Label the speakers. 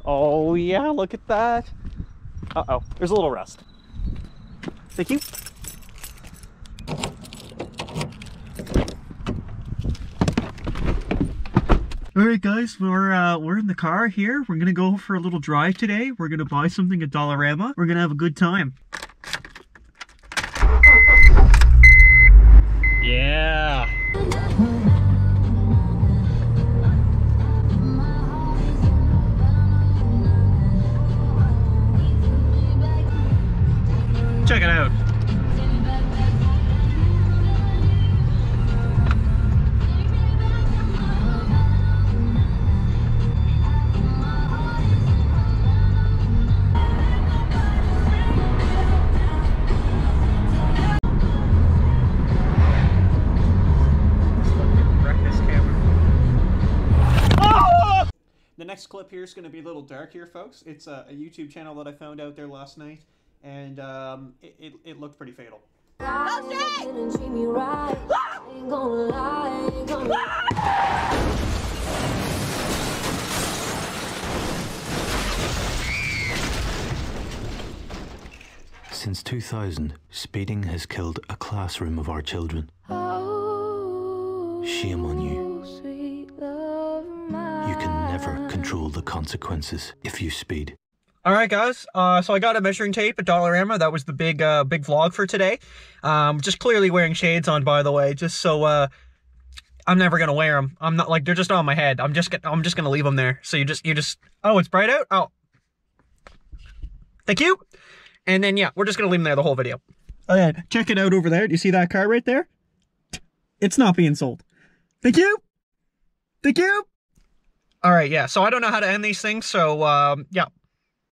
Speaker 1: Oh yeah, look at that. Uh-oh, there's a little rust. Thank you. Alright guys, we're in the car here. We're gonna go for a little drive today. We're gonna buy something at Dollarama. We're gonna have a good time. Yeah. Check it out. The next clip here is going to be a little dark here, folks. It's a YouTube channel that I found out there last night, and it looked pretty fatal.
Speaker 2: Since 2000, speeding has killed a classroom of our children. Shame on you. You can never control the consequences if you speed.
Speaker 1: Alright guys, so I got a measuring tape at Dollarama. That was the big vlog for today. Just clearly wearing shades on, by the way, just so I'm never gonna wear them. I'm not, like, they're just on my head. I'm just gonna leave them there. So you just oh, it's bright out? Oh. Thank you. And then yeah, we're just gonna leave them there the whole video. Oh yeah, check it out over there. Do you see that car right there? It's not being sold. Thank you. Thank you. All right, yeah. So I don't know how to end these things. So yeah,